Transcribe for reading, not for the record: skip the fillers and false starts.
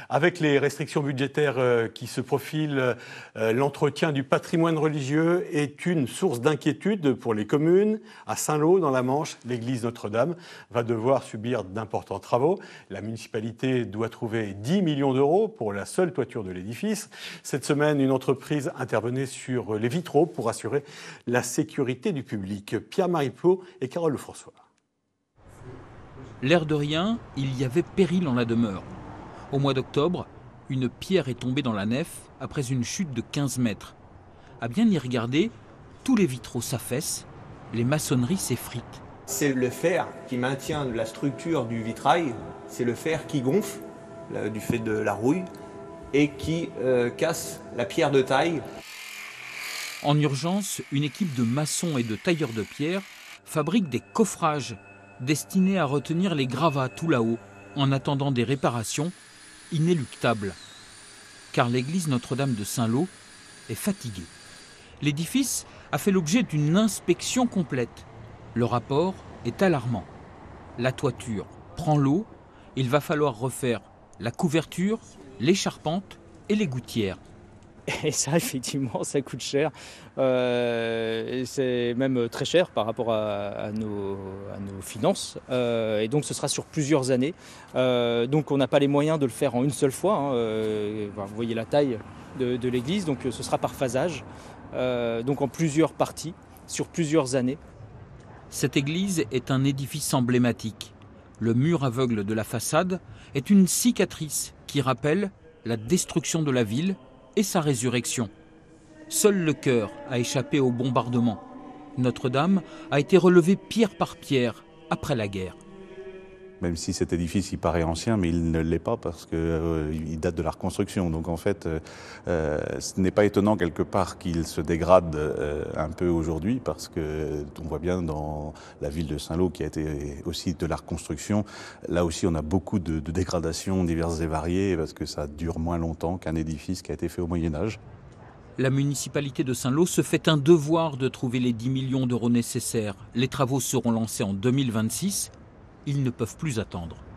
Avec les restrictions budgétaires qui se profilent, l'entretien du patrimoine religieux est une source d'inquiétude pour les communes. À Saint-Lô, dans la Manche, l'église Notre-Dame va devoir subir d'importants travaux. La municipalité doit trouver 10 millions d'euros pour la seule toiture de l'édifice. Cette semaine, une entreprise intervenait sur les vitraux pour assurer la sécurité du public. Pierre-Marie Plot et Carole Lefrançois. L'air de rien, il y avait péril en la demeure. Au mois d'octobre, une pierre est tombée dans la nef après une chute de 15 mètres. À bien y regarder, tous les vitraux s'affaissent, les maçonneries s'effritent. C'est le fer qui maintient la structure du vitrail, c'est le fer qui gonfle du fait de la rouille et qui casse la pierre de taille. En urgence, une équipe de maçons et de tailleurs de pierre fabrique des coffrages destinés à retenir les gravats tout là-haut en attendant des réparations inéluctables. Car l'église Notre-Dame de Saint-Lô est fatiguée. L'édifice a fait l'objet d'une inspection complète. Le rapport est alarmant. La toiture prend l'eau, il va falloir refaire la couverture, les charpentes et les gouttières. Et ça, effectivement, ça coûte cher. C'est même très cher par rapport à nos finances. Et donc, ce sera sur plusieurs années. Donc, on n'a pas les moyens de le faire en une seule fois. Vous voyez la taille de l'église. Donc, ce sera par phasage. Donc, en plusieurs parties, sur plusieurs années. Cette église est un édifice emblématique. Le mur aveugle de la façade est une cicatrice qui rappelle la destruction de la ville et sa résurrection. Seul le chœur a échappé au bombardement. Notre-Dame a été relevée pierre par pierre après la guerre. Même si cet édifice il paraît ancien, mais il ne l'est pas parce qu'il date de la reconstruction. Donc en fait, ce n'est pas étonnant quelque part qu'il se dégrade un peu aujourd'hui parce que on voit bien dans la ville de Saint-Lô qui a été aussi de la reconstruction. Là aussi, on a beaucoup de dégradations diverses et variées parce que ça dure moins longtemps qu'un édifice qui a été fait au Moyen-Âge. La municipalité de Saint-Lô se fait un devoir de trouver les 10 millions d'euros nécessaires. Les travaux seront lancés en 2026. Ils ne peuvent plus attendre.